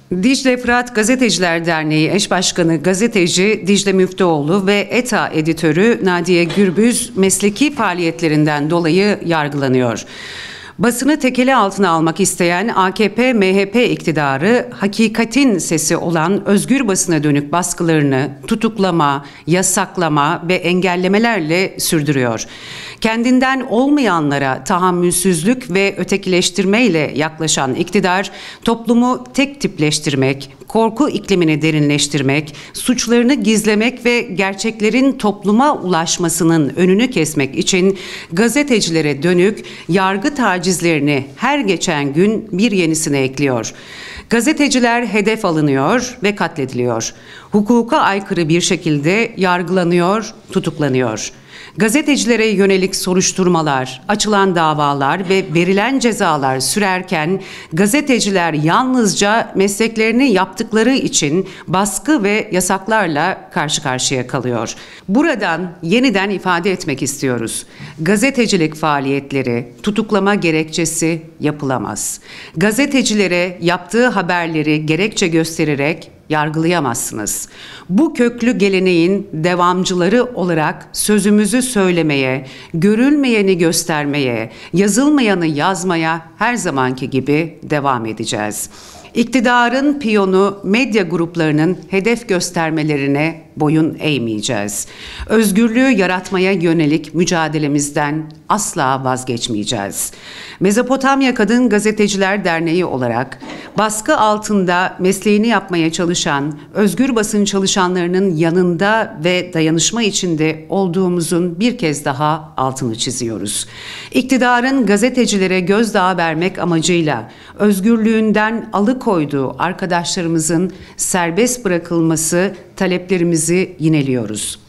Dicle Fırat Gazeteciler Derneği eş başkanı gazeteci Dicle Müftüoğlu ve ETA editörü Nadiye Gürbüz mesleki faaliyetlerinden dolayı yargılanıyor. Basını tekeli altına almak isteyen AKP-MHP iktidarı hakikatin sesi olan özgür basına dönük baskılarını tutuklama, yasaklama ve engellemelerle sürdürüyor. Kendinden olmayanlara tahammülsüzlük ve ötekileştirmeyle yaklaşan iktidar toplumu tek tipleştirmek, korku iklimini derinleştirmek, suçlarını gizlemek ve gerçeklerin topluma ulaşmasının önünü kesmek için gazetecilere dönük yargı tacizlerini her geçen gün bir yenisine ekliyor. Gazeteciler hedef alınıyor ve katlediliyor. Hukuka aykırı bir şekilde yargılanıyor, tutuklanıyor. Gazetecilere yönelik soruşturmalar, açılan davalar ve verilen cezalar sürerken gazeteciler yalnızca mesleklerini yaptıkları için baskı ve yasaklarla karşı karşıya kalıyor. Buradan yeniden ifade etmek istiyoruz. Gazetecilik faaliyetleri tutuklama gerekçesi yapılamaz. Gazetecilere yaptığı haberleri gerekçe göstererek yargılayamazsınız. Bu köklü geleneğin devamcıları olarak sözümüzü söylemeye, görülmeyeni göstermeye, yazılmayanı yazmaya her zamanki gibi devam edeceğiz. İktidarın piyonu medya gruplarının hedef göstermelerine boyun eğmeyeceğiz. Özgürlüğü yaratmaya yönelik mücadelemizden asla vazgeçmeyeceğiz. Mezopotamya Kadın Gazeteciler Derneği olarak baskı altında mesleğini yapmaya çalışan özgür basın çalışanlarının yanında ve dayanışma içinde olduğumuzun bir kez daha altını çiziyoruz. İktidarın gazetecilere gözdağı vermek amacıyla özgürlüğünden alıkoyduğu arkadaşlarımızın serbest bırakılması taleplerimizi yineliyoruz.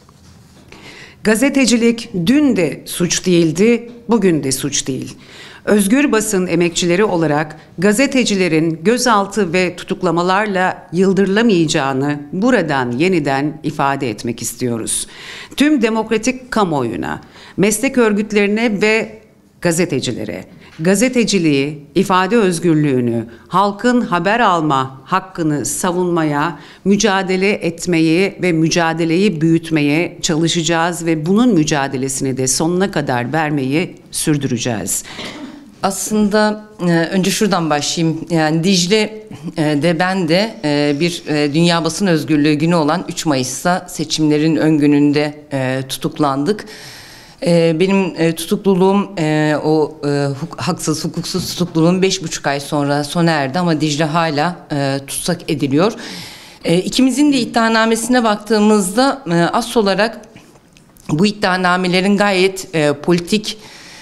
Gazetecilik dün de suç değildi, bugün de suç değil. Özgür basın emekçileri olarak gazetecilerin gözaltı ve tutuklamalarla yıldırılamayacağını buradan yeniden ifade etmek istiyoruz. Tüm demokratik kamuoyuna, meslek örgütlerine ve gazetecilere, gazeteciliği, ifade özgürlüğünü, halkın haber alma hakkını savunmaya, mücadele etmeyi ve mücadeleyi büyütmeye çalışacağız ve bunun mücadelesini de sonuna kadar vermeyi sürdüreceğiz. Aslında önce şuradan başlayayım. Yani Dicle de ben de bir Dünya Basın Özgürlüğü günü olan 3 Mayıs'ta seçimlerin ön gününde tutuklandık. Benim tutukluluğum haksız, hukuksuz tutukluluğum 5,5 ay sonra sona erdi ama Dicle hala tutsak ediliyor. İkimizin de iddianamesine baktığımızda asıl olarak bu iddianamelerin gayet politik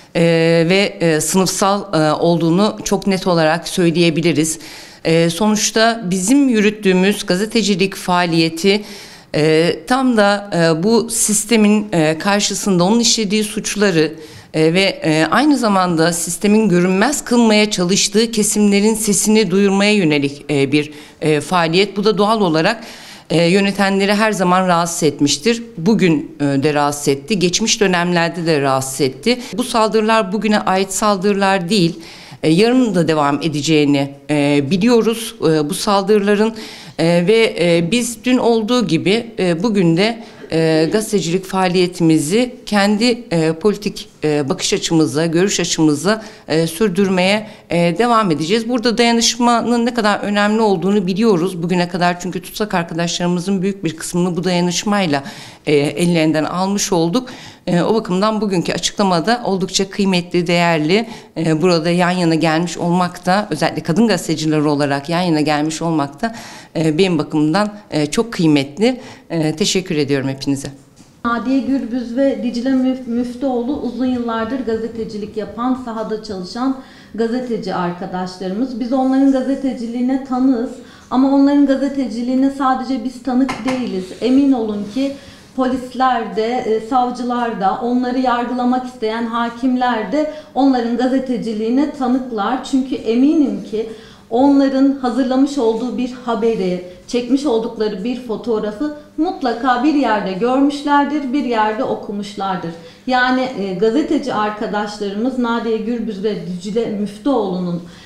ve sınıfsal olduğunu çok net olarak söyleyebiliriz. Sonuçta bizim yürüttüğümüz gazetecilik faaliyeti tam da bu sistemin karşısında onun işlediği suçları ve aynı zamanda sistemin görünmez kılmaya çalıştığı kesimlerin sesini duyurmaya yönelik bir faaliyet. Bu da doğal olarak yönetenleri her zaman rahatsız etmiştir. Bugün de rahatsız etti. Geçmiş dönemlerde de rahatsız etti. Bu saldırılar bugüne ait saldırılar değil. Yarın da devam edeceğini biliyoruz bu saldırıların ve biz dün olduğu gibi bugün de gazetecilik faaliyetimizi kendi politik bakış açımıza, görüş açımıza sürdürmeye devam edeceğiz. Burada dayanışmanın ne kadar önemli olduğunu biliyoruz bugüne kadar, çünkü tutsak arkadaşlarımızın büyük bir kısmını bu dayanışmayla ellerinden almış olduk. O bakımdan bugünkü açıklamada oldukça kıymetli, değerli, burada yan yana gelmiş olmak da, özellikle kadın gazeteciler olarak yan yana gelmiş olmak da benim bakımdan çok kıymetli. Teşekkür ediyorum hepinize. Nadiye Gürbüz ve Dicle Müftüoğlu uzun yıllardır gazetecilik yapan, sahada çalışan gazeteci arkadaşlarımız. Biz onların gazeteciliğine tanığız ama onların gazeteciliğine sadece biz tanık değiliz. Emin olun ki polisler de, savcılar da, onları yargılamak isteyen hakimler de onların gazeteciliğine tanıklar. Çünkü eminim ki onların hazırlamış olduğu bir haberi, çekmiş oldukları bir fotoğrafı mutlaka bir yerde görmüşlerdir, bir yerde okumuşlardır. Yani gazeteci arkadaşlarımız Nadiye Gürbüz ve Dicle Müftüoğlu'nun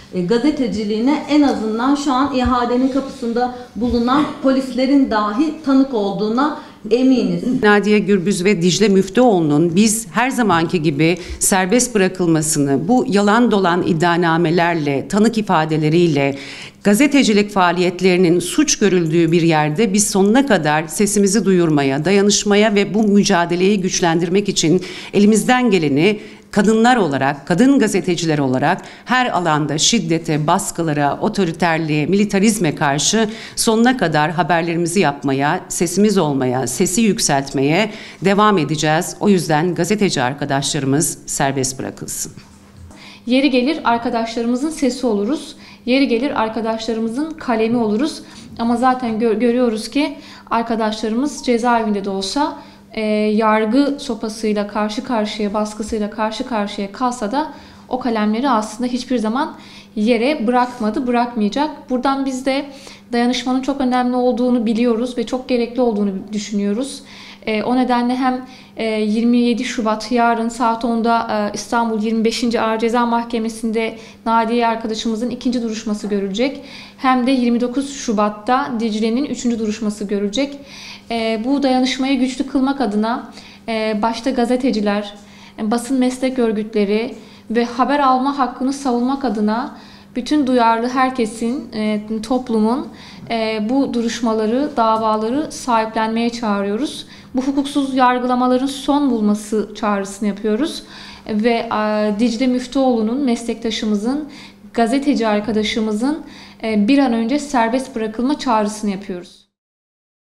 gazeteciliğine en azından şu an ihadenin kapısında bulunan polislerin dahi tanık olduğuna eminiz. Nadiye Gürbüz ve Dicle Müftüoğlu'nun biz her zamanki gibi serbest bırakılmasını bu yalan dolan iddianamelerle, tanık ifadeleriyle, gazetecilik faaliyetlerinin suç görüldüğü bir yerde biz sonuna kadar sesimizi duyurmaya, dayanışmaya ve bu mücadeleyi güçlendirmek için elimizden geleni kadınlar olarak, kadın gazeteciler olarak her alanda şiddete, baskılara, otoriterliğe, militarizme karşı sonuna kadar haberlerimizi yapmaya, sesimiz olmaya, sesi yükseltmeye devam edeceğiz. O yüzden gazeteci arkadaşlarımız serbest bırakılsın. Yeri gelir arkadaşlarımızın sesi oluruz. Yeri gelir arkadaşlarımızın kalemi oluruz. Ama zaten görüyoruz ki arkadaşlarımız cezaevinde de olsa yargı sopasıyla karşı karşıya, baskısıyla karşı karşıya kalsa da o kalemleri aslında hiçbir zaman yere bırakmadı, bırakmayacak. Buradan biz de dayanışmanın çok önemli olduğunu biliyoruz ve çok gerekli olduğunu düşünüyoruz. O nedenle hem 27 Şubat yarın saat 10'da İstanbul 25. Ağır Ceza Mahkemesi'nde Nadiye arkadaşımızın ikinci duruşması görülecek. Hem de 29 Şubat'ta Dicle'nin üçüncü duruşması görülecek. Bu dayanışmayı güçlü kılmak adına başta gazeteciler, basın meslek örgütleri ve haber alma hakkını savunmak adına bütün duyarlı herkesin, toplumun bu duruşmaları, davaları sahiplenmeye çağırıyoruz. Bu hukuksuz yargılamaların son bulması çağrısını yapıyoruz. Ve Dicle Müftüoğlu'nun, meslektaşımızın, gazeteci arkadaşımızın bir an önce serbest bırakılma çağrısını yapıyoruz.